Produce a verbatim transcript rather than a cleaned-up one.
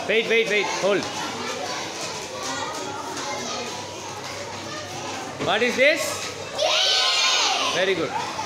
Wait, wait, wait. Hold. What is this? Very good.